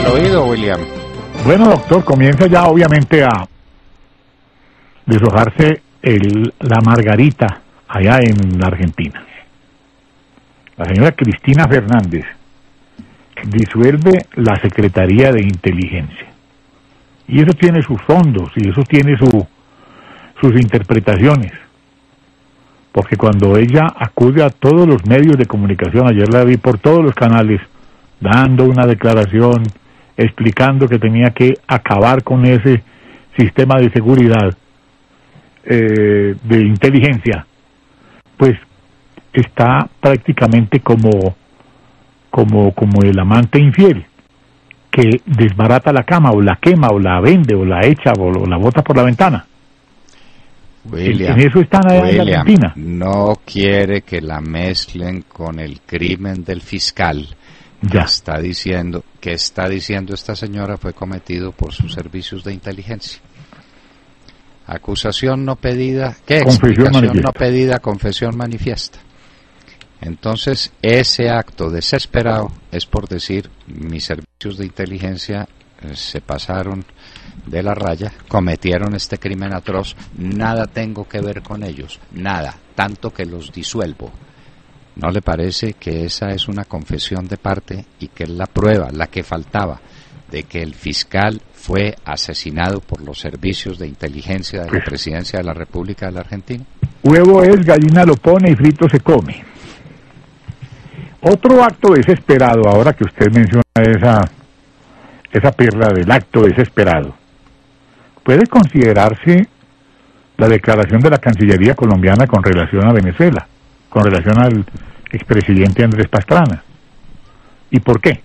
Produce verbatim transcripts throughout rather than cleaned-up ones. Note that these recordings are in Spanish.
al oído, William. Bueno, doctor, comienza ya obviamente a deshojarse el, la margarita allá en la Argentina. La señora Cristina Fernández disuelve la Secretaría de Inteligencia. Y eso tiene sus fondos y eso tiene su, sus interpretaciones. Porque cuando ella acude a todos los medios de comunicación, ayer la vi por todos los canales, dando una declaración, explicando que tenía que acabar con ese sistema de seguridad, eh, de inteligencia, pues está prácticamente como, como, como el amante infiel, que desbarata la cama, o la quema, o la vende, o la echa, o, o la bota por la ventana. William, en eso están allá William, en Argentina. No quiere que la mezclen con el crimen del fiscal. Ya. Está diciendo que está diciendo esta señora fue cometido por sus servicios de inteligencia. Acusación no pedida, ¿qué? Confesión Explicación manifiesta. no pedida, confesión manifiesta. Entonces, ese acto desesperado es por decir, mis servicios de inteligencia eh, se pasaron de la raya, cometieron este crimen atroz, nada tengo que ver con ellos, nada, tanto que los disuelvo. ¿No le parece que esa es una confesión de parte y que es la prueba, la que faltaba, de que el fiscal fue asesinado por los servicios de inteligencia de la presidencia de la República de la Argentina? Huevo es, gallina lo pone y frito se come. Otro acto desesperado, ahora que usted menciona esa, esa perla del acto desesperado, puede considerarse la declaración de la Cancillería colombiana con relación a Venezuela, con relación al expresidente Andrés Pastrana. ¿Y por qué?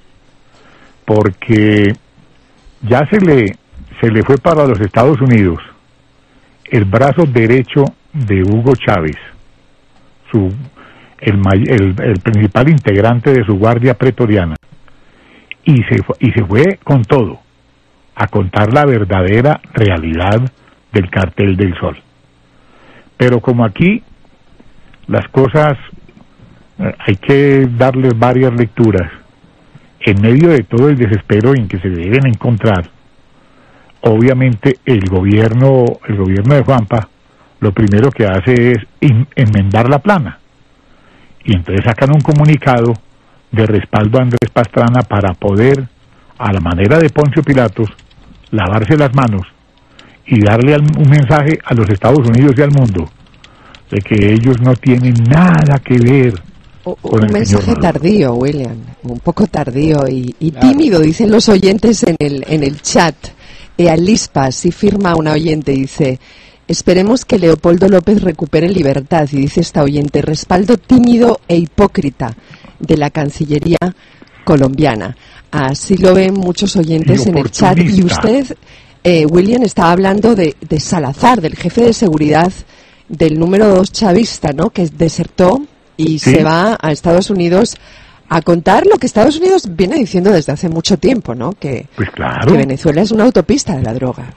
Porque ya se le, se le fue para los Estados Unidos el brazo derecho de Hugo Chávez, su, el, el, el principal integrante de su guardia pretoriana, y se, y se fue con todo a contar la verdadera realidad del Cartel del Sol. Pero como aquí las cosas eh, hay que darles varias lecturas, en medio de todo el desespero en que se deben encontrar, obviamente el gobierno, el gobierno de Juanpa, lo primero que hace es in, enmendar la plana, y entonces sacan un comunicado de respaldo a Andrés Pastrana para poder, a la manera de Poncio Pilatos, lavarse las manos y darle al, un mensaje a los Estados Unidos y al mundo de que ellos no tienen nada que ver o, con un el mensaje señor tardío, William, un poco tardío y, y tímido, dicen los oyentes en el en el chat. Ealispa, si firma una oyente, dice: esperemos que Leopoldo López recupere libertad, y dice esta oyente: respaldo tímido e hipócrita de la Cancillería colombiana. Así lo ven muchos oyentes en el chat. Y usted, eh, William, estaba hablando de, de Salazar, del jefe de seguridad del número dos chavista, ¿no?, que desertó y ¿sí? se va a Estados Unidos a contar lo que Estados Unidos viene diciendo desde hace mucho tiempo, ¿no?, que, pues claro, que Venezuela es una autopista de la droga.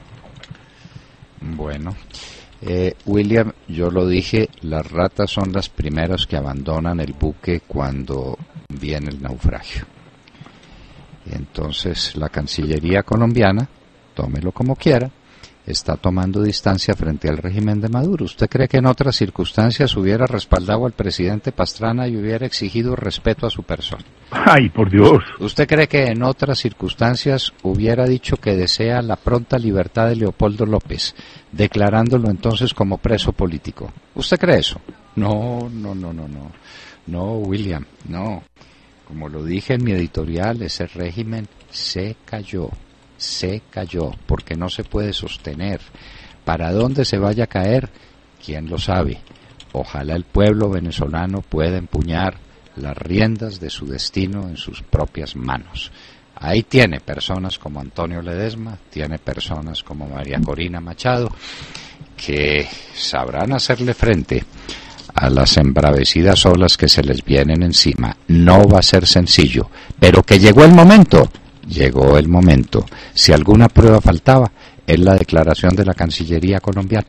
Bueno, eh, William, yo lo dije, las ratas son las primeras que abandonan el buque cuando viene el naufragio. Entonces la Cancillería colombiana, tómelo como quiera, está tomando distancia frente al régimen de Maduro. ¿Usted cree que en otras circunstancias hubiera respaldado al presidente Pastrana y hubiera exigido respeto a su persona? ¡Ay, por Dios! ¿Usted cree que en otras circunstancias hubiera dicho que desea la pronta libertad de Leopoldo López, declarándolo entonces como preso político? ¿Usted cree eso? No, no, no, no, no. No, William, no. Como lo dije en mi editorial, ese régimen se cayó. Se cayó, porque no se puede sostener. ¿Para dónde se vaya a caer? ¿Quién lo sabe? Ojalá el pueblo venezolano pueda empuñar las riendas de su destino en sus propias manos. Ahí tiene personas como Antonio Ledesma, tiene personas como María Corina Machado, que sabrán hacerle frente a las embravecidas olas que se les vienen encima. No va a ser sencillo, pero que llegó el momento. Llegó el momento. Si alguna prueba faltaba, es la declaración de la Cancillería colombiana.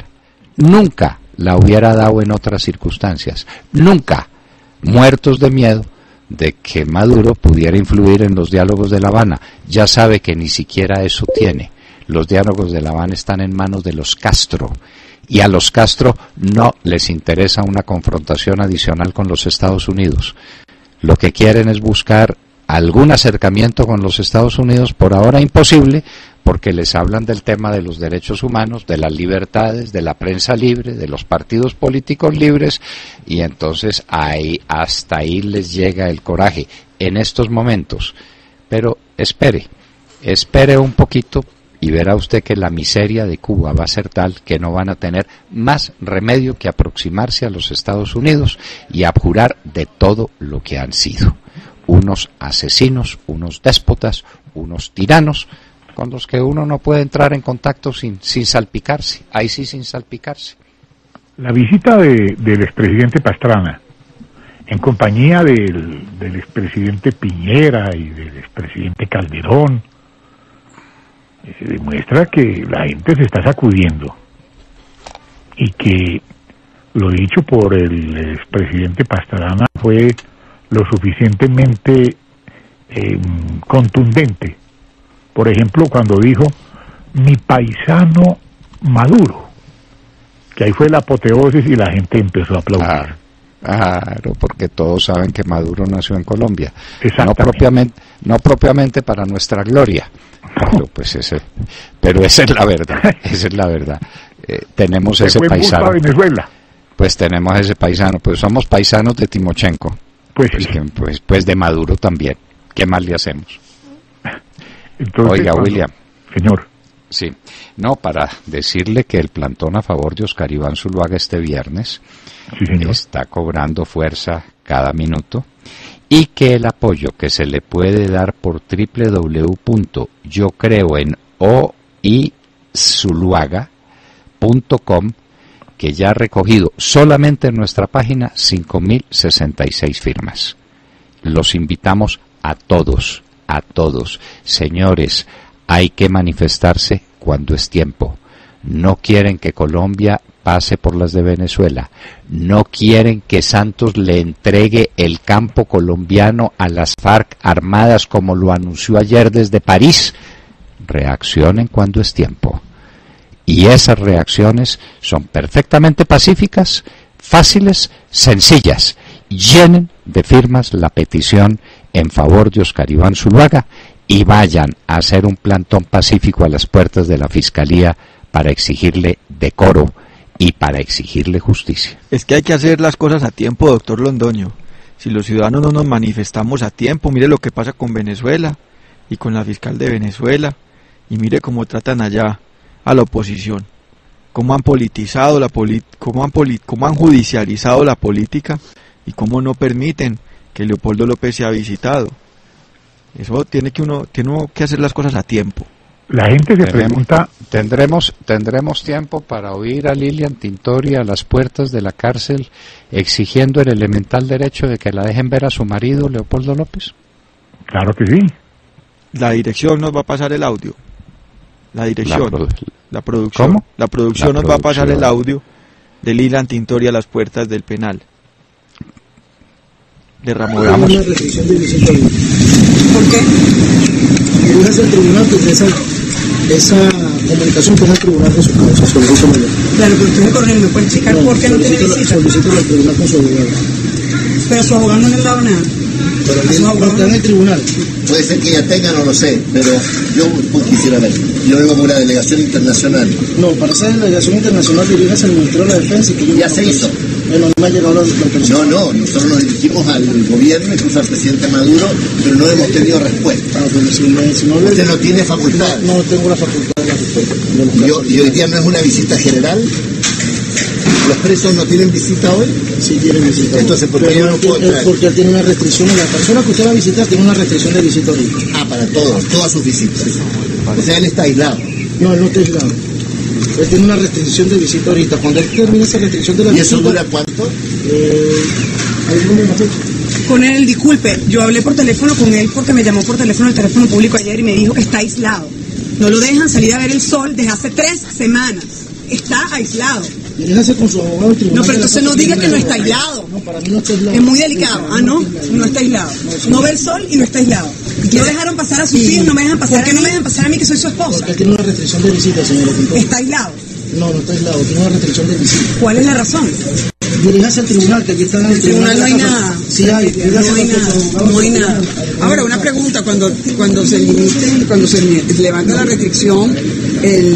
Nunca la hubiera dado en otras circunstancias. Nunca. Muertos de miedo de que Maduro pudiera influir en los diálogos de La Habana. Ya sabe que ni siquiera eso tiene. Los diálogos de La Habana están en manos de los Castro, y a los Castro no les interesa una confrontación adicional con los Estados Unidos. Lo que quieren es buscar algún acercamiento con los Estados Unidos, por ahora imposible, porque les hablan del tema de los derechos humanos, de las libertades, de la prensa libre, de los partidos políticos libres, y entonces ahí, hasta ahí les llega el coraje en estos momentos. Pero espere, espere un poquito y verá usted que la miseria de Cuba va a ser tal que no van a tener más remedio que aproximarse a los Estados Unidos y abjurar de todo lo que han sido. Unos asesinos, unos déspotas, unos tiranos, con los que uno no puede entrar en contacto sin, sin salpicarse, ahí sí sin salpicarse. La visita de, del expresidente Pastrana, en compañía del, del expresidente Piñera y del expresidente Calderón, se demuestra que la gente se está sacudiendo y que lo dicho por el expresidente Pastrana fue lo suficientemente eh, contundente. Por ejemplo, cuando dijo mi paisano Maduro, que ahí fue la apoteosis y la gente empezó a aplaudir. Ah, claro, porque todos saben que Maduro nació en Colombia, no propiamente, no propiamente para nuestra gloria, pero pues ese, pero esa es la verdad, esa es la verdad. Eh, tenemos ese paisano. Venezuela. Pues tenemos ese paisano, pues somos paisanos de Timochenko, pues, pues, que, pues, pues de Maduro también. ¿Qué más le hacemos? Entonces, Oiga, cuando, William. Señor. Sí, no, para decirle que el plantón a favor de Oscar Iván Zuluaga este viernes sí, está cobrando fuerza cada minuto, y que el apoyo que se le puede dar por doble u doble u doble u punto yo creo en oizuluaga punto com, que ya ha recogido solamente en nuestra página cinco mil sesenta y seis firmas. Los invitamos a todos, a todos. Señores, hay que manifestarse cuando es tiempo. No quieren que Colombia pase por las de Venezuela. No quieren que Santos le entregue el campo colombiano a las FARC armadas como lo anunció ayer desde París. Reaccionen cuando es tiempo. Y esas reacciones son perfectamente pacíficas, fáciles, sencillas. Llenen de firmas la petición en favor de Oscar Iván Zuluaga y vayan a hacer un plantón pacífico a las puertas de la Fiscalía para exigirle decoro y para exigirle justicia. Es que hay que hacer las cosas a tiempo, doctor Londoño. Si los ciudadanos no nos manifestamos a tiempo, mire lo que pasa con Venezuela y con la fiscal de Venezuela, y mire cómo tratan allá a la oposición, cómo han politizado la polit cómo han polit cómo han judicializado la política y cómo no permiten que Leopoldo López sea visitado. Eso tiene que uno tiene uno que hacer las cosas a tiempo. La gente se Tenemos, pregunta... Tendremos, tendremos tiempo para oír a Lilian Tintori a las puertas de la cárcel exigiendo el elemental derecho de que la dejen ver a su marido, Leopoldo López. Claro que sí. La dirección nos va a pasar el audio. La dirección, La, produ la producción. ¿Cómo? La producción La nos va a pasar producción. el audio de Lilian Tintori a las puertas del penal. De Ramón. Una restricción de visita. ¿Por qué? Dirijas al tribunal que esa, esa comunicación con el tribunal de su causa. Solicito mayor. Claro, pero usted me coronel, ¿me puede explicar no, por qué no tiene visita? Solicito al tribunal con su abogado. Pero su abogado no le ha dado nada. Pero bien, no está en el tribunal. Puede ser que ella tenga, no lo sé, pero yo pues, quisiera ver. Yo vengo con una delegación internacional. No, para esa delegación internacional diríjase al Ministerio de la Defensa. Que yo ya se hizo. Bueno, no me ha llegado la autorización. No, no, nosotros nos dirigimos al gobierno, incluso al presidente Maduro, pero no hemos tenido respuesta. Ah, pero si, me, si no le... Usted no tiene facultad. No, no tengo la facultad de la respuesta. Yo, y hoy día no es una visita general. ¿Los presos no tienen visita hoy? Sí tienen visita. Entonces, ¿por qué yo no puedo traer? Porque él tiene una restricción. La persona que usted va a visitar tiene una restricción de visita ahorita. Ah, para todos, todas sus visitas. O sea, él está aislado. No, él no está aislado. Él tiene una restricción de visita ahorita. Cuando él termine esa restricción de la ¿Y visita... eso dura cuánto? Eh, ahí no me fecha. Con él, disculpe, yo hablé por teléfono con él porque me llamó por teléfono el teléfono público ayer y me dijo que está aislado. No lo dejan salir a ver el sol desde hace tres semanas. Está aislado. Diríjase con su abogado al tribunal. No, pero entonces no diga que no está aislado. No, para mí no está aislado. Es muy delicado. Ah, no, no está aislado. No ve el sol y no está aislado. No dejaron pasar a sus hijos, no me dejan pasar. ¿Por qué no me dejan pasar a mí que soy su esposa? Porque tiene una restricción de visita, señora Tintori. ¿Está aislado? No, no está aislado, tiene una restricción de visita. ¿Cuál es la razón? Diríjase al tribunal, que aquí está en el tribunal. No hay nada. Sí hay. No hay nada. No hay nada. Ahora, una pregunta, cuando cuando se limite, cuando se levanta la restricción, el,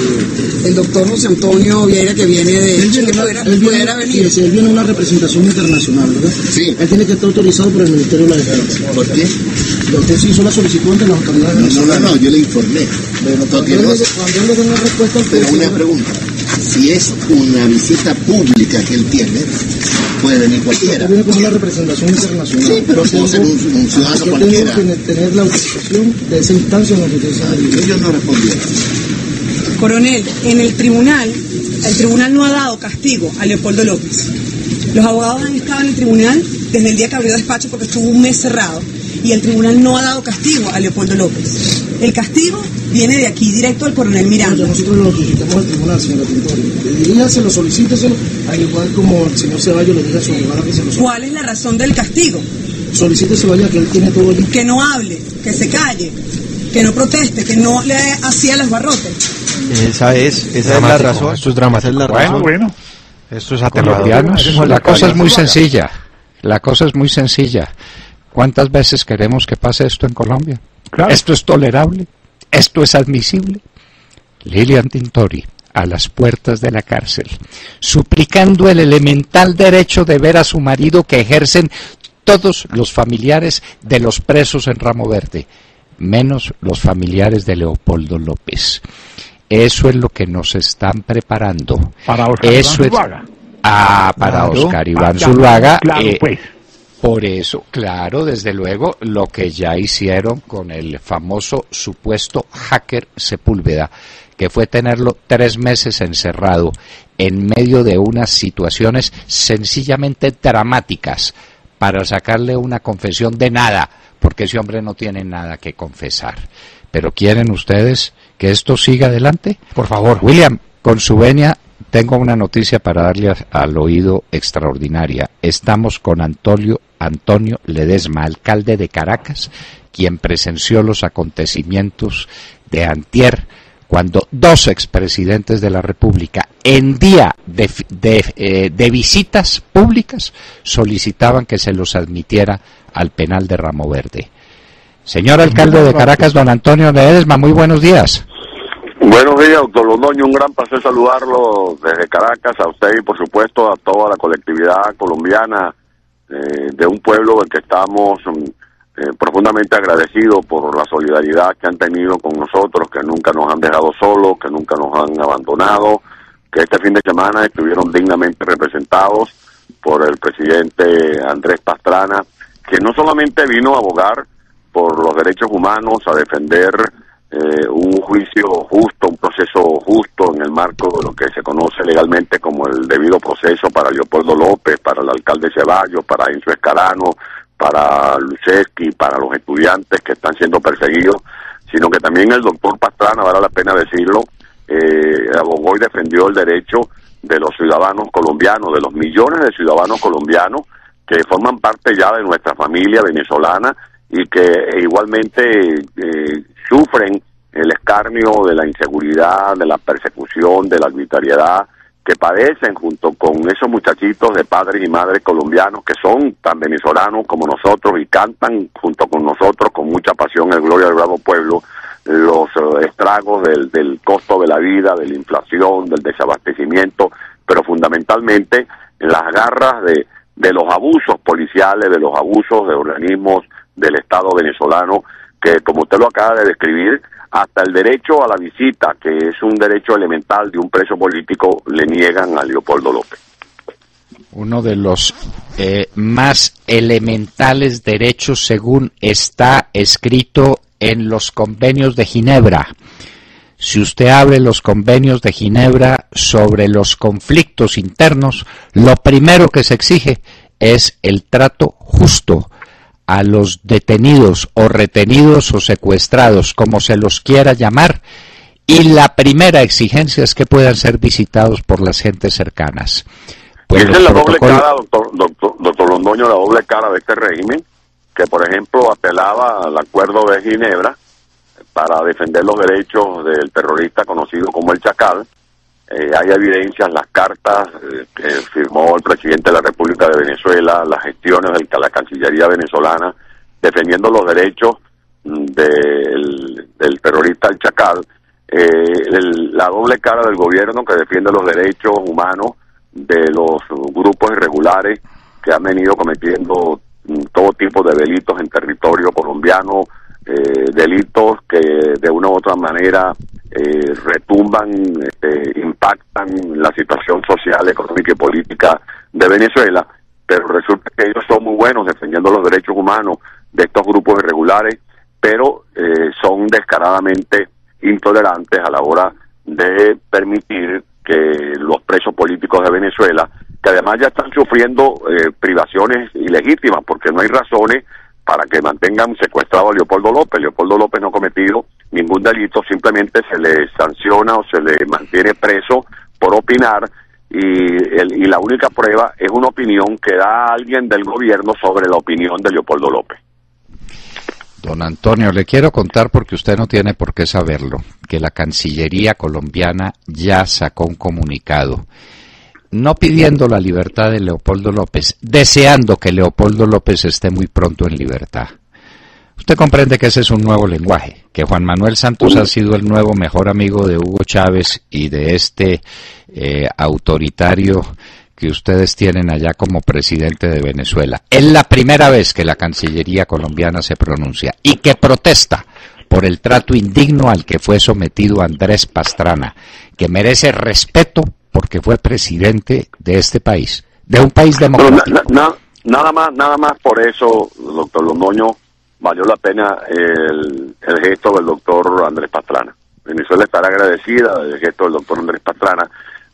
el doctor José Antonio Vieira, que viene de él viene, que pudiera, él viene, pudiera venir. Sí, él viene a una representación internacional, ¿verdad? Sí. Él tiene que estar autorizado por el Ministerio de la Defensa. ¿Por qué? Usted sí hizo la solicitud ante las autoridades. No, no, no, yo le informé. Bueno, cuando, él, cuando él le dé una respuesta al Pero una pregunta, si es una visita pública que él tiene, puede venir cualquiera. Él viene con una representación internacional. Sí, pero puede ser un, un ciudadano yo cualquiera. Tengo que tener la autorización de esa instancia en la que usted sabe. Ellos no respondieron. Coronel, en el tribunal, el tribunal no ha dado castigo a Leopoldo López. Los abogados han estado en el tribunal desde el día que abrió despacho porque estuvo un mes cerrado y el tribunal no ha dado castigo a Leopoldo López. El castigo viene de aquí, directo al coronel Miranda. No, nosotros lo notificamos al tribunal, señora Tintori. Diríjaselo, solicíteselo, al igual como el señor Ceballos le diga a su abogado que se lo solicite. ¿Cuál es la razón del castigo? Solicíteselo allá, que él tiene todo el... Que no hable, que se calle, que no proteste, que no le hacía los barrotes. Esa es, esa es la razón. Esto es dramático. Esa es la Bueno, razón. bueno. Esto es aterrador. La cosa es muy sencilla. La cosa es muy sencilla. ¿Cuántas veces queremos que pase esto en Colombia? Claro. ¿Esto es tolerable? ¿Esto es admisible? Lilian Tintori, a las puertas de la cárcel, suplicando el elemental derecho de ver a su marido que ejercen todos los familiares de los presos en Ramo Verde, menos los familiares de Leopoldo López. Eso es lo que nos están preparando. Para Oscar Eso Iván es... Zuluaga. Ah, para Claro. Oscar Iván Ah, ya, Zuluaga. Claro, eh, pues. Por eso, claro, desde luego, lo que ya hicieron con el famoso supuesto hacker Sepúlveda, que fue tenerlo tres meses encerrado en medio de unas situaciones sencillamente dramáticas para sacarle una confesión de nada, porque ese hombre no tiene nada que confesar. Pero ¿quieren ustedes que esto siga adelante? Por favor, William, con su venia, tengo una noticia para darle al oído extraordinaria. Estamos con Antonio, Antonio Ledesma, alcalde de Caracas, quien presenció los acontecimientos de antier, cuando dos expresidentes de la República, en día de, de, eh, de visitas públicas, solicitaban que se los admitiera al penal de Ramo Verde. Señor alcalde de Caracas, don Antonio Ledesma, muy buenos días. Buenos días, doctor Londoño, un gran placer saludarlo desde Caracas, a usted y por supuesto a toda la colectividad colombiana eh, de un pueblo del que estamos eh, profundamente agradecidos por la solidaridad que han tenido con nosotros, que nunca nos han dejado solos, que nunca nos han abandonado, que este fin de semana estuvieron dignamente representados por el presidente Andrés Pastrana, que no solamente vino a abogar por los derechos humanos, a defender Eh, un juicio justo, un proceso justo en el marco de lo que se conoce legalmente como el debido proceso para Leopoldo López, para el alcalde Ceballos, para Enzo Escarano, para Lucheski, para los estudiantes que están siendo perseguidos, sino que también el doctor Pastrana, vale la pena decirlo, eh, abogó y defendió el derecho de los ciudadanos colombianos, de los millones de ciudadanos colombianos que forman parte ya de nuestra familia venezolana y que igualmente eh, sufren el escarnio de la inseguridad, de la persecución, de la arbitrariedad que padecen junto con esos muchachitos de padres y madres colombianos que son tan venezolanos como nosotros y cantan junto con nosotros con mucha pasión el Gloria al Bravo Pueblo, los uh, estragos del, del costo de la vida, de la inflación, del desabastecimiento, pero fundamentalmente en las garras de, de los abusos policiales, de los abusos de organismos del Estado venezolano, que como usted lo acaba de describir, hasta el derecho a la visita, que es un derecho elemental de un preso político, le niegan a Leopoldo López. Uno de los eh, más elementales derechos según está escrito en los convenios de Ginebra. Si usted abre los convenios de Ginebra sobre los conflictos internos, lo primero que se exige es el trato justo a los detenidos o retenidos o secuestrados, como se los quiera llamar, y la primera exigencia es que puedan ser visitados por las gentes cercanas. Pues esa es la doble cara, doctor, doctor, doctor Londoño, la doble cara de este régimen, que por ejemplo apelaba al acuerdo de Ginebra para defender los derechos del terrorista conocido como el Chacal. Eh, hay evidencias, las cartas eh, que firmó el presidente de la República de Venezuela, las gestiones de la Cancillería venezolana, defendiendo los derechos del, del terrorista el Chacal. Eh, el, la doble cara del gobierno que defiende los derechos humanos de los grupos irregulares que han venido cometiendo todo tipo de delitos en territorio colombiano, eh, delitos que de una u otra manera eh, retumban, eh, impactan la situación social, económica y política de Venezuela, pero resulta que ellos son muy buenos defendiendo los derechos humanos de estos grupos irregulares, pero eh, son descaradamente intolerantes a la hora de permitir que los presos políticos de Venezuela, que además ya están sufriendo eh, privaciones ilegítimas, porque no hay razones para que mantengan secuestrado a Leopoldo López. Leopoldo López no ha cometido ningún delito, simplemente se le sanciona o se le mantiene preso por opinar, y, el, y la única prueba es una opinión que da alguien del gobierno sobre la opinión de Leopoldo López. Don Antonio, le quiero contar, porque usted no tiene por qué saberlo, que la Cancillería colombiana ya sacó un comunicado, no pidiendo la libertad de Leopoldo López, deseando que Leopoldo López esté muy pronto en libertad. Usted comprende que ese es un nuevo lenguaje, que Juan Manuel Santos ha sido el nuevo mejor amigo de Hugo Chávez y de este eh, autoritario que ustedes tienen allá como presidente de Venezuela. Es la primera vez que la Cancillería colombiana se pronuncia y que protesta por el trato indigno al que fue sometido Andrés Pastrana, que merece respeto porque fue presidente de este país, de un país democrático. Na, na, nada más, nada más por eso, doctor Londoño, valió la pena el, el gesto del doctor Andrés Pastrana. Venezuela estará agradecida del gesto del doctor Andrés Pastrana.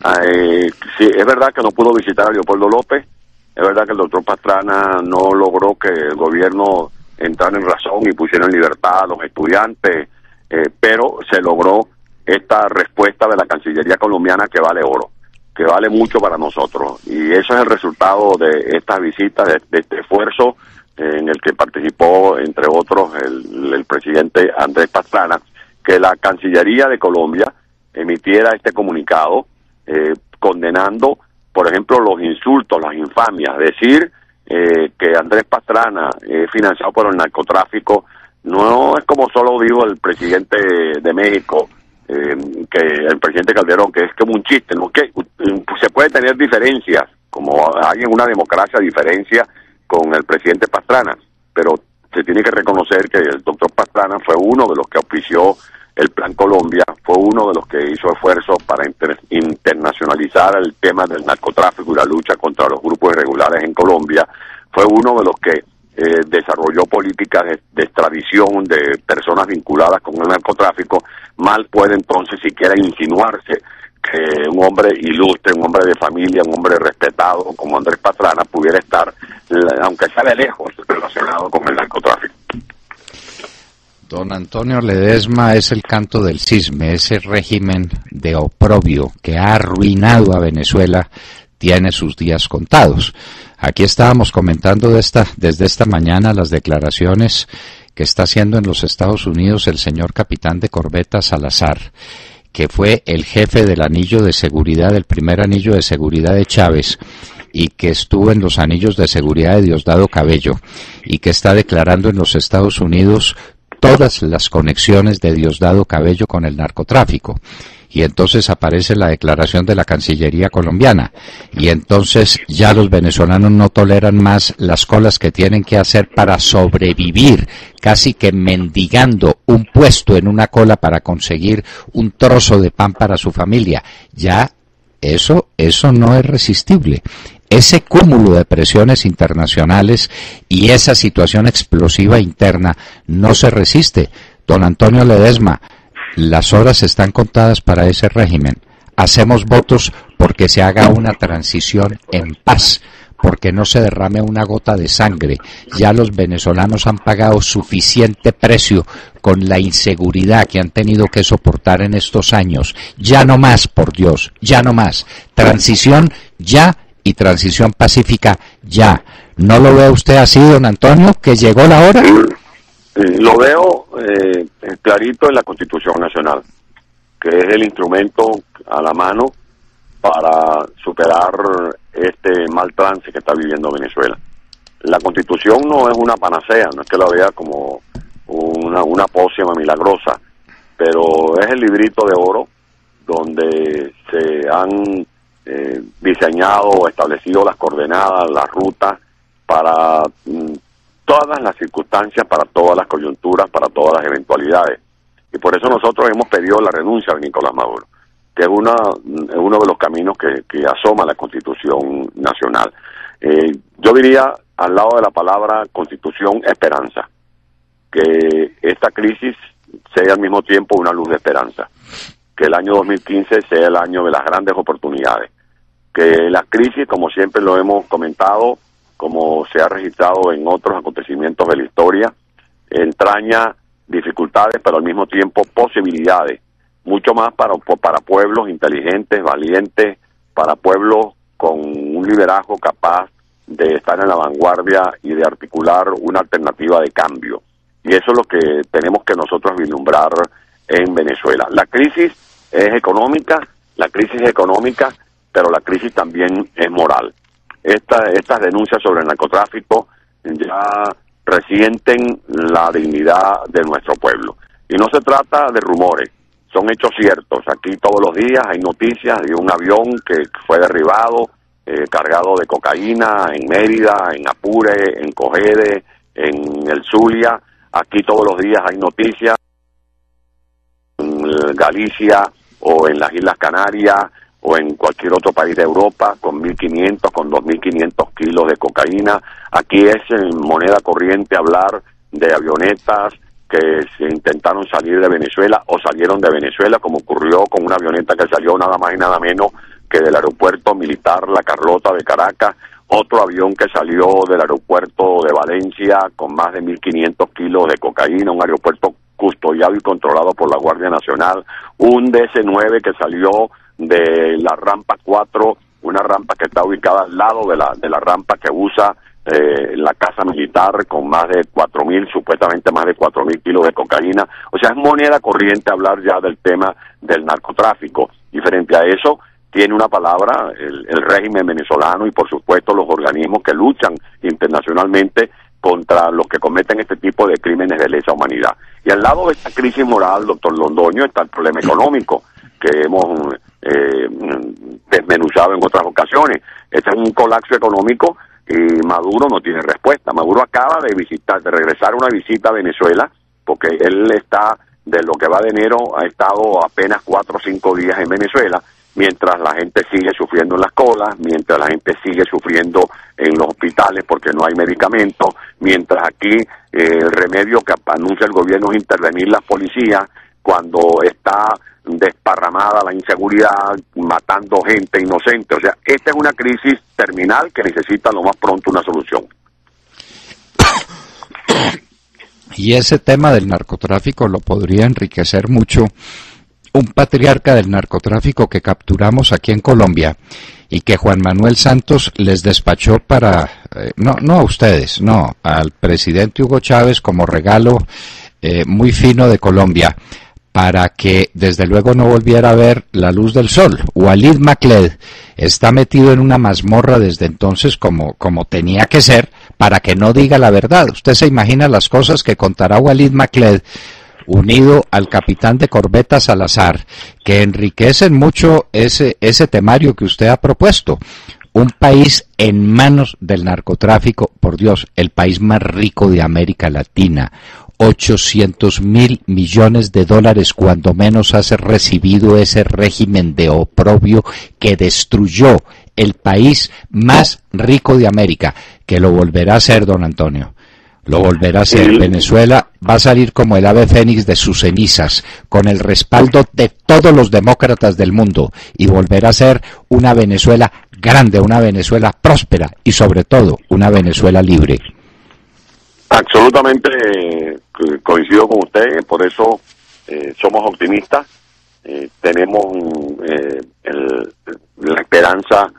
Eh, sí, es verdad que no pudo visitar a Leopoldo López, es verdad que el doctor Pastrana no logró que el gobierno entrara en razón y pusiera en libertad a los estudiantes, eh, pero se logró esta respuesta de la Cancillería colombiana que vale oro, que vale mucho para nosotros, y eso es el resultado de estas visitas, de, de este esfuerzo eh, en el que participó, entre otros, el, el presidente Andrés Pastrana, que la Cancillería de Colombia emitiera este comunicado eh, condenando, por ejemplo, los insultos, las infamias, decir eh, que Andrés Pastrana es financiado por el narcotráfico, no es como solo dijo el presidente de México, eh, que el presidente Calderón, que es como un chiste, ¿no? Que se puede tener diferencias, como hay en una democracia diferencia con el presidente Pastrana, pero se tiene que reconocer que el doctor Pastrana fue uno de los que auspició el Plan Colombia, fue uno de los que hizo esfuerzos para inter internacionalizar el tema del narcotráfico y la lucha contra los grupos irregulares en Colombia, fue uno de los que eh, desarrolló políticas de, de extradición de personas vinculadas con el narcotráfico. Mal puede entonces siquiera insinuarse que un hombre ilustre, un hombre de familia, un hombre respetado como Andrés Pastrana pudiera estar, aunque sea de lejos, relacionado con el narcotráfico. Don Antonio Ledesma es el canto del cisne. Ese régimen de oprobio que ha arruinado a Venezuela tiene sus días contados. Aquí estábamos comentando de esta, desde esta mañana las declaraciones que está haciendo en los Estados Unidos el señor capitán de corbeta Salazar, que fue el jefe del anillo de seguridad, el primer anillo de seguridad de Chávez, y que estuvo en los anillos de seguridad de Diosdado Cabello, y que está declarando en los Estados Unidos todas las conexiones de Diosdado Cabello con el narcotráfico. Y entonces aparece la declaración de la Cancillería colombiana, y entonces ya los venezolanos no toleran más las colas que tienen que hacer para sobrevivir, casi que mendigando un puesto en una cola para conseguir un trozo de pan para su familia. Ya eso, eso no es resistible. Ese cúmulo de presiones internacionales y esa situación explosiva interna no se resiste. Don Antonio Ledesma, las horas están contadas para ese régimen. Hacemos votos porque se haga una transición en paz, porque no se derrame una gota de sangre. Ya los venezolanos han pagado suficiente precio con la inseguridad que han tenido que soportar en estos años. Ya no más, por Dios, ya no más. Transición ya y transición pacífica ya. ¿No lo ve usted así, don Antonio, que llegó la hora? Lo veo eh, clarito en la Constitución Nacional, que es el instrumento a la mano para superar este mal trance que está viviendo Venezuela. La Constitución no es una panacea, no es que la vea como una, una pócima milagrosa, pero es el librito de oro donde se han eh, diseñado o establecido las coordenadas, las rutas para mm, todas las circunstancias, para todas las coyunturas, para todas las eventualidades. Y por eso nosotros hemos pedido la renuncia de Nicolás Maduro, que es, una, es uno de los caminos que, que asoma la Constitución Nacional. Eh, yo diría, al lado de la palabra Constitución, esperanza, que esta crisis sea al mismo tiempo una luz de esperanza, que el año dos mil quince sea el año de las grandes oportunidades, que la crisis, como siempre lo hemos comentado, como se ha registrado en otros acontecimientos de la historia, entraña dificultades, pero al mismo tiempo posibilidades, mucho más para, para pueblos inteligentes, valientes, para pueblos con un liderazgo capaz de estar en la vanguardia y de articular una alternativa de cambio. Y eso es lo que tenemos que nosotros vislumbrar en Venezuela. La crisis es económica, la crisis es económica, pero la crisis también es moral. Esta, estas denuncias sobre el narcotráfico ya resienten la dignidad de nuestro pueblo. Y no se trata de rumores, son hechos ciertos. Aquí todos los días hay noticias de un avión que fue derribado, eh, cargado de cocaína en Mérida, en Apure, en Cogede, en el Zulia. Aquí todos los días hay noticias en Galicia o en las Islas Canarias o en cualquier otro país de Europa, con mil quinientos, con dos mil quinientos kilos de cocaína. Aquí es en moneda corriente hablar de avionetas que se intentaron salir de Venezuela o salieron de Venezuela, como ocurrió con una avioneta que salió nada más y nada menos que del aeropuerto militar La Carlota de Caracas, otro avión que salió del aeropuerto de Valencia con más de mil quinientos kilos de cocaína, un aeropuerto custodiado y controlado por la Guardia Nacional, un D C nueve que salió de la rampa cuatro, una rampa que está ubicada al lado de la de la rampa que usa eh, la casa militar, con más de cuatro mil, supuestamente más de cuatro mil kilos de cocaína. O sea, es moneda corriente hablar ya del tema del narcotráfico. Y frente a eso tiene una palabra el, el régimen venezolano y por supuesto los organismos que luchan internacionalmente contra los que cometen este tipo de crímenes de lesa humanidad. Y al lado de esta crisis moral, doctor Londoño, está el problema económico que hemos eh, desmenuzado en otras ocasiones. Este es un colapso económico y Maduro no tiene respuesta. Maduro acaba de visitar, de regresar a una visita a Venezuela, porque él está, de lo que va de enero, ha estado apenas cuatro o cinco días en Venezuela, mientras la gente sigue sufriendo en las colas, mientras la gente sigue sufriendo en los hospitales porque no hay medicamentos, mientras aquí eh, el remedio que anuncia el gobierno es intervenir las policías cuando está desparramada la inseguridad, matando gente inocente. O sea, esta es una crisis terminal que necesita lo más pronto una solución. Y ese tema del narcotráfico lo podría enriquecer mucho un patriarca del narcotráfico que capturamos aquí en Colombia y que Juan Manuel Santos les despachó para, eh, no, no a ustedes, no, al presidente Hugo Chávez como regalo eh, muy fino de Colombia, para que desde luego no volviera a ver la luz del sol. Walid Macled está metido en una mazmorra desde entonces como, como tenía que ser, para que no diga la verdad. Usted se imagina las cosas que contará Walid Macled, unido al capitán de corbeta Salazar, que enriquecen mucho ese, ese temario que usted ha propuesto. Un país en manos del narcotráfico, por Dios, el país más rico de América Latina, ochocientos mil millones de dólares cuando menos ha recibido ese régimen de oprobio que destruyó el país más rico de América, que lo volverá a hacer, don Antonio. Lo volverá a hacer. Venezuela va a salir como el ave fénix de sus cenizas, con el respaldo de todos los demócratas del mundo, y volverá a ser una Venezuela grande, una Venezuela próspera y sobre todo una Venezuela libre. Absolutamente eh, coincido con usted, por eso eh, somos optimistas, eh, tenemos eh, el, la esperanza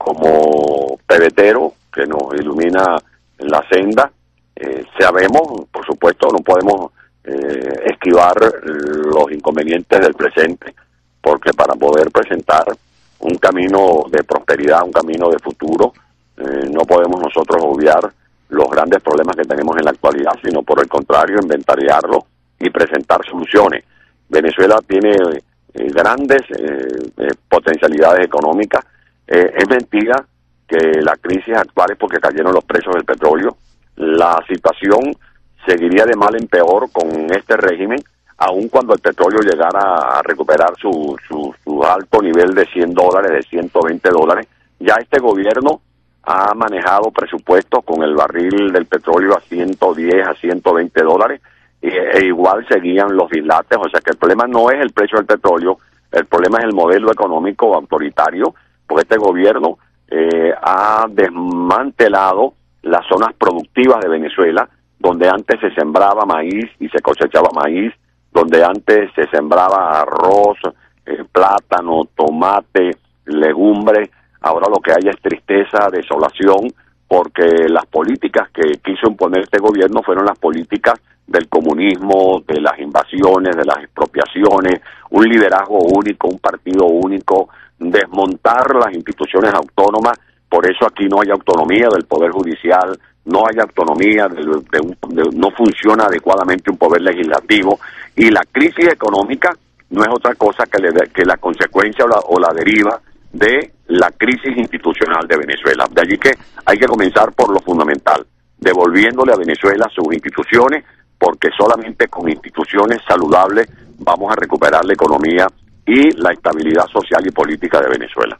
como pebetero que nos ilumina la senda. Eh, sabemos, por supuesto, no podemos eh, esquivar los inconvenientes del presente, porque para poder presentar un camino de prosperidad, un camino de futuro, eh, no podemos nosotros obviar los grandes problemas que tenemos en la actualidad, sino por el contrario, inventariarlos y presentar soluciones. Venezuela tiene eh, grandes eh, eh, potencialidades económicas. Eh, es mentira que la crisis actual es porque cayeron los precios del petróleo. La situación seguiría de mal en peor con este régimen, aun cuando el petróleo llegara a recuperar su, su, su alto nivel de cien dólares, de ciento veinte dólares. Ya este gobierno ha manejado presupuestos con el barril del petróleo a ciento diez, a ciento veinte dólares, e, e igual seguían los dislates. O sea que el problema no es el precio del petróleo, el problema es el modelo económico autoritario, porque este gobierno eh, ha desmantelado las zonas productivas de Venezuela, donde antes se sembraba maíz y se cosechaba maíz, donde antes se sembraba arroz, eh, plátano, tomate, legumbres. Ahora lo que hay es tristeza, desolación, porque las políticas que quiso imponer este gobierno fueron las políticas del comunismo, de las invasiones, de las expropiaciones, un liderazgo único, un partido único, desmontar las instituciones autónomas. Por eso aquí no hay autonomía del Poder Judicial, no hay autonomía, de, de un, de, no funciona adecuadamente un poder legislativo, y la crisis económica no es otra cosa que, le, que la consecuencia o la, o la deriva de la crisis institucional de Venezuela. De allí que hay que comenzar por lo fundamental, devolviéndole a Venezuela sus instituciones, porque solamente con instituciones saludables vamos a recuperar la economía y la estabilidad social y política de Venezuela.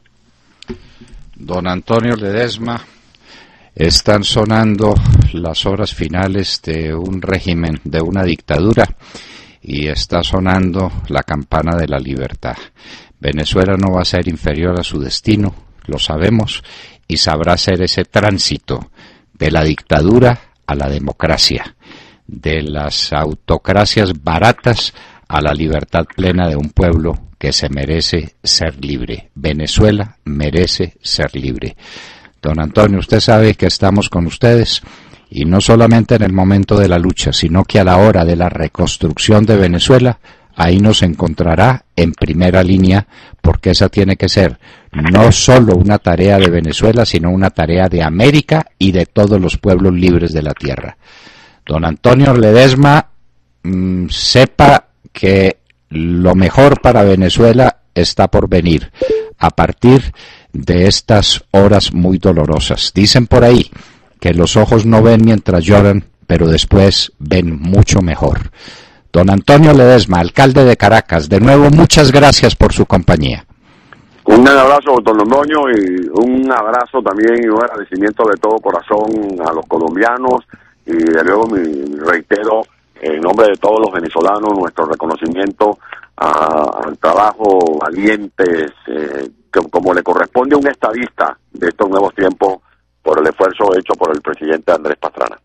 Don Antonio Ledesma, están sonando las horas finales de un régimen, de una dictadura, y está sonando la campana de la libertad. Venezuela no va a ser inferior a su destino, lo sabemos, y sabrá hacer ese tránsito de la dictadura a la democracia, de las autocracias baratas a la libertad plena de un pueblo que se merece ser libre. Venezuela merece ser libre. Don Antonio, usted sabe que estamos con ustedes, y no solamente en el momento de la lucha, sino que a la hora de la reconstrucción de Venezuela, ahí nos encontrará en primera línea, porque esa tiene que ser no solo una tarea de Venezuela, sino una tarea de América y de todos los pueblos libres de la tierra. Don Antonio Ledesma, mmm, sepa que lo mejor para Venezuela está por venir a partir de estas horas muy dolorosas. Dicen por ahí que los ojos no ven mientras lloran, pero después ven mucho mejor. Don Antonio Ledesma, alcalde de Caracas, de nuevo muchas gracias por su compañía. Un gran abrazo, doctor Londoño, y un abrazo también y un agradecimiento de todo corazón a los colombianos, y de luego mi reitero en nombre de todos los venezolanos nuestro reconocimiento a, al trabajo valientes eh, que, como le corresponde a un estadista de estos nuevos tiempos, por el esfuerzo hecho por el presidente Andrés Pastrana.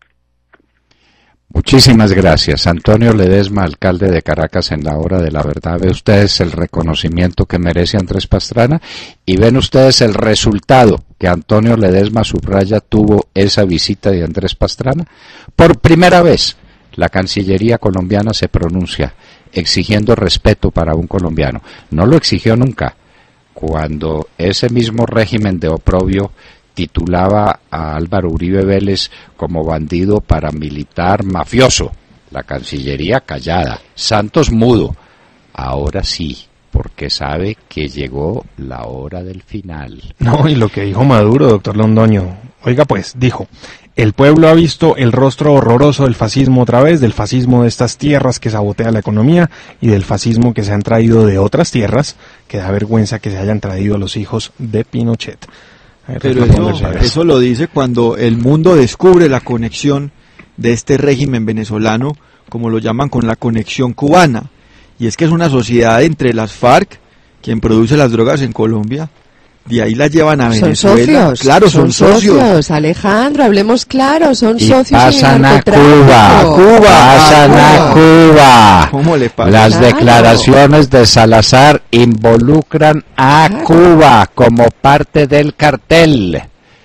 Muchísimas gracias. Antonio Ledesma, alcalde de Caracas, en la hora de la verdad. Ve ustedes el reconocimiento que merece Andrés Pastrana, y ven ustedes el resultado que Antonio Ledesma subraya tuvo esa visita de Andrés Pastrana. Por primera vez la Cancillería colombiana se pronuncia exigiendo respeto para un colombiano. No lo exigió nunca cuando ese mismo régimen de oprobio titulaba a Álvaro Uribe Vélez como bandido paramilitar mafioso. La Cancillería callada, Santos mudo. Ahora sí, porque sabe que llegó la hora del final. No, y lo que dijo Maduro, doctor Londoño, oiga pues, dijo: el pueblo ha visto el rostro horroroso del fascismo otra vez, del fascismo de estas tierras que sabotea la economía y del fascismo que se han traído de otras tierras, que da vergüenza que se hayan traído a los hijos de Pinochet. Pero eso, eso lo dice cuando el mundo descubre la conexión de este régimen venezolano, como lo llaman, con la conexión cubana. Y es que es una sociedad entre las FARC, quien produce las drogas en Colombia, De ahí la llevan a Son Venezuela. socios. Claro, son, son socios. socios. Alejandro, hablemos claro, son Y socios pasan en el a Cuba, narcotráfico. pasan a Cuba. ¿Cómo le pasa? Las Claro. declaraciones de Salazar involucran a Claro. Cuba como parte del cartel.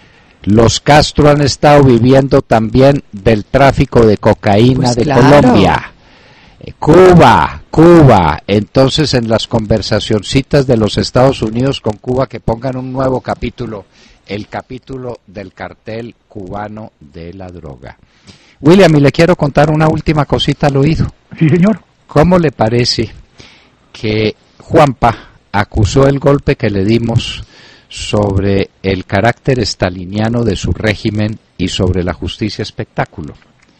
Los Castro han estado viviendo también del tráfico de cocaína Pues de claro. Colombia. Eh, Cuba, Cuba. Entonces, en las conversacioncitas de los Estados Unidos con Cuba, que pongan un nuevo capítulo, el capítulo del cartel cubano de la droga. William, y le quiero contar una última cosita al oído. Sí, señor. ¿Cómo le parece que Juanpa acusó el golpe que le dimos sobre el carácter estaliniano de su régimen y sobre la justicia espectáculo?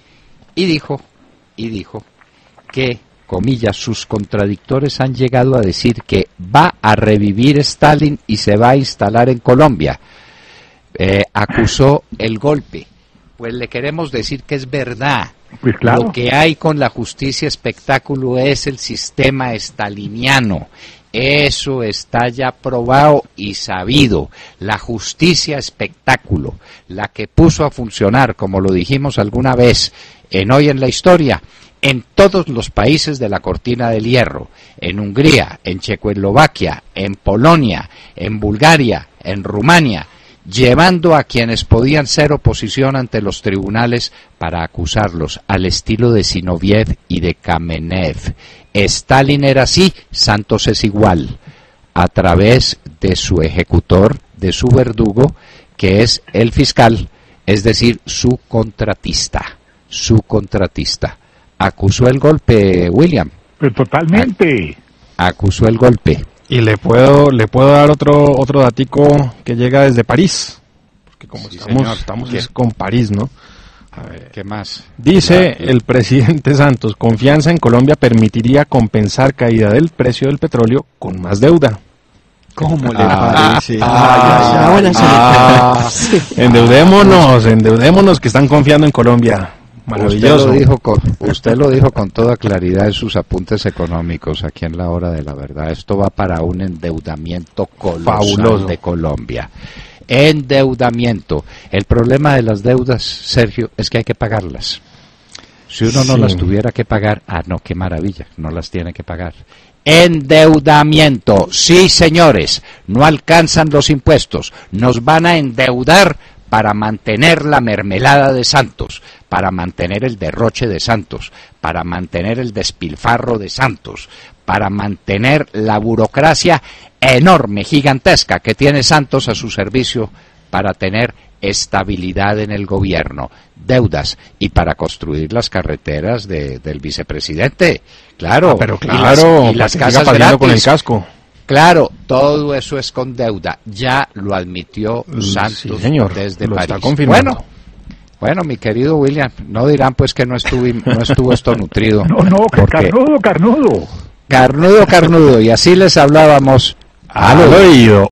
Y dijo, y dijo que, comillas, sus contradictores han llegado a decir que va a revivir Stalin y se va a instalar en Colombia. Eh, acusó el golpe. Pues le queremos decir que es verdad. Pues claro. Lo que hay con la justicia espectáculo es el sistema staliniano. Eso está ya probado y sabido. La justicia espectáculo, la que puso a funcionar, como lo dijimos alguna vez, en Hoy en la Historia, en todos los países de la cortina del hierro, en Hungría, en Checoslovaquia, en Polonia, en Bulgaria, en Rumania, llevando a quienes podían ser oposición ante los tribunales para acusarlos, al estilo de Zinoviev y de Kamenev. Stalin era así, Santos es igual, a través de su ejecutor, de su verdugo, que es el fiscal, es decir, su contratista, su contratista. Acusó el golpe, William. Pues totalmente. Acusó el golpe. Y le puedo le puedo dar otro otro datico que llega desde París, porque como Sí, estamos señor. estamos ¿Qué? es con París, ¿no? A ver, ¿Qué más? dice La- el presidente Santos, confianza en Colombia permitiría compensar caída del precio del petróleo con más deuda. ¿Cómo le Ah, parece? ah, una buena Ah, Sí. endeudémonos, endeudémonos que están confiando en Colombia. Maravilloso. Usted lo dijo con, usted lo dijo con toda claridad en sus apuntes económicos aquí en la hora de la verdad. Esto va para un endeudamiento colosal Fabuloso. de Colombia. Endeudamiento. El problema de las deudas, Sergio, es que hay que pagarlas. Si uno no Sí. las tuviera que pagar, ah, no, qué maravilla, no las tiene que pagar. Endeudamiento. Sí, señores, no alcanzan los impuestos. Nos van a endeudar para mantener la mermelada de Santos, para mantener el derroche de Santos, para mantener el despilfarro de Santos, para mantener la burocracia enorme, gigantesca que tiene Santos a su servicio para tener estabilidad en el gobierno, deudas y para construir las carreteras de, del vicepresidente. Claro, Ah, pero y las- claro, y las, para que siga casas paseando con el gratis. casco. Claro, todo eso es con deuda. Ya lo admitió Mm, Santos sí, señor, desde lo París. está confirmando. Bueno, bueno, mi querido William, no dirán pues que no estuve, no estuvo esto nutrido. No, no, que porque carnudo, carnudo. carnudo, carnudo, y así les hablábamos Al oído.